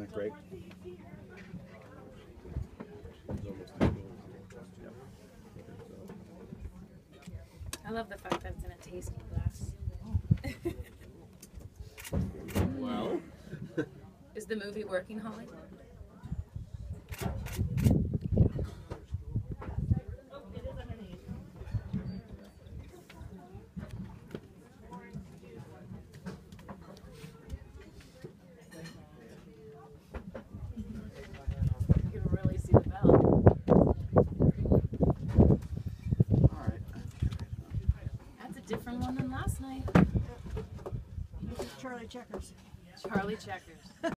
that great? I love the fact that it's in a tasting glass. Well, Is the movie working, Holly? You can really see the bell. all right. That's a different one than last night. This is Charlie Checkers. Charlie Checkers.